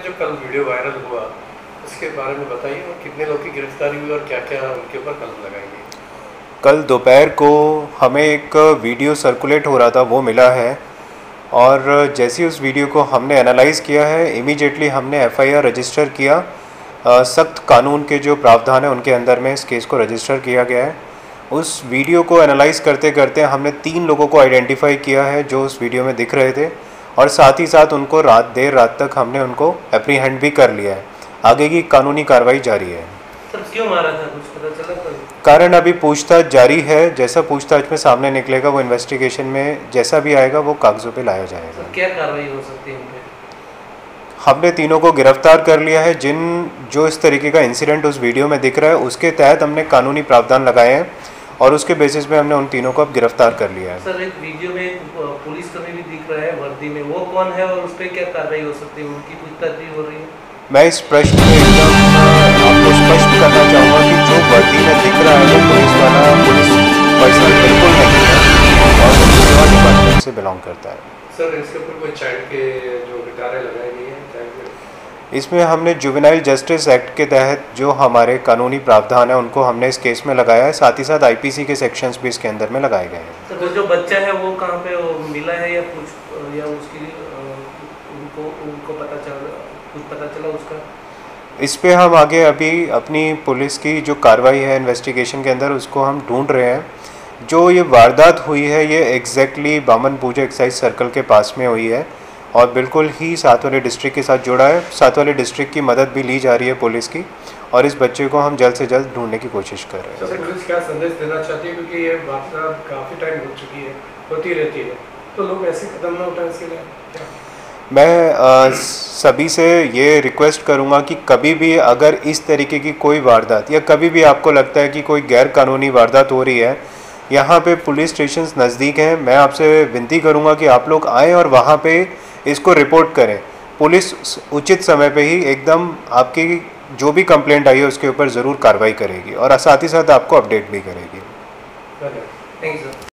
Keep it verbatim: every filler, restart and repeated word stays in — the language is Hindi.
जो कल वीडियो वायरल हुआ उसके बारे में बताइए, और कितने लोग की गिरफ्तारी हुई और क्या क्या उनके ऊपर कलम लगाएंगे। कल दोपहर को हमें एक वीडियो सर्कुलेट हो रहा था, वो मिला है, और जैसे ही उस वीडियो को हमने एनालाइज़ किया है, इमीडिएटली हमने एफआईआर रजिस्टर किया। सख्त कानून के जो प्रावधान है उनके अंदर में इस केस को रजिस्टर किया गया है। उस वीडियो को एनालाइज़ करते करते हमने तीन लोगों को आइडेंटिफाई किया है जो उस वीडियो में दिख रहे थे, और साथ ही साथ उनको रात देर रात तक हमने उनको एप्रीहेंड भी कर लिया है। आगे की कानूनी कार्रवाई जारी है। सर क्यों मारा था, कुछ पता चला? कोई कारण अभी पूछताछ जारी है। जैसा पूछताछ में सामने निकलेगा, वो इन्वेस्टिगेशन में जैसा भी आएगा वो कागजों पे लाया जाएगा। सर क्या कार्रवाई हो सकती है उनपे? हमने तीनों को गिरफ्तार कर लिया है। जिन जो इस तरीके का इंसिडेंट उस वीडियो में दिख रहा है उसके तहत हमने कानूनी प्रावधान लगाए हैं, और उसके बेसिस पे हमने उन तीनों को अब गिरफ्तार कर लिया है। सर एक वीडियो में पुलिस कर्मी भी दिख रहा है वर्दी में, वो कौन है और उस पर क्या कार्रवाई हो सकती है? उनकी पूछताछ भी हो रही है। मैं इस प्रश्न में एकदम आपको स्पष्ट करना चाहूँगा कि जो वर्दी में दिख रहा है वो पुलिस वाला पुलिस पर्सन बिल्कुल नहीं है, और वो सेवा डिपार्टमेंट से बिलोंग करता है। सर इसके ऊपर कोई चाइल्ड के जो गिटारें लगाई गई हैं, इसमें हमने जुवेनाइल जस्टिस एक्ट के तहत जो हमारे कानूनी प्रावधान है उनको हमने इस केस में लगाया है। साथ ही साथ आईपीसी के सेक्शंस भी इसके अंदर में लगाए गए हैं। तो जो बच्चा है वो कहाँ पे वो मिला है, या कुछ या उसकी उनको उनको पता चल कुछ पता चला उसका? इस पे हम आगे अभी अपनी पुलिस की जो कार्रवाई है इन्वेस्टिगेशन के अंदर उसको हम ढूंढ रहे हैं। जो ये वारदात हुई है ये एग्जैक्टली बामन पूजा एक्साइज सर्कल के पास में हुई है, और बिल्कुल ही साथ वाले डिस्ट्रिक्ट के साथ जुड़ा है। साथ वाले डिस्ट्रिक्ट की मदद भी ली जा रही है पुलिस की, और इस बच्चे को हम जल्द से जल्द ढूंढने की कोशिश कर रहे हैं। सर पुलिस क्या संदेश देना चाहती है, क्योंकि ये वारदात काफ़ी टाइम हो चुकी है, होती रहती है, तो लोग ऐसे कदम ना उठाएं इसके लिए क्या? मैं आ, सभी से ये रिक्वेस्ट करूँगा कि कभी भी अगर इस तरीके की कोई वारदात या कभी भी आपको लगता है कि कोई गैर कानूनी वारदात हो रही है, यहाँ पे पुलिस स्टेशंस नज़दीक हैं, मैं आपसे विनती करूँगा कि आप लोग आएँ और वहाँ पे इसको रिपोर्ट करें। पुलिस उचित समय पे ही एकदम आपकी जो भी कंप्लेंट आई है उसके ऊपर ज़रूर कार्रवाई करेगी, और साथ ही साथ आपको अपडेट भी करेगी। Thank you sir.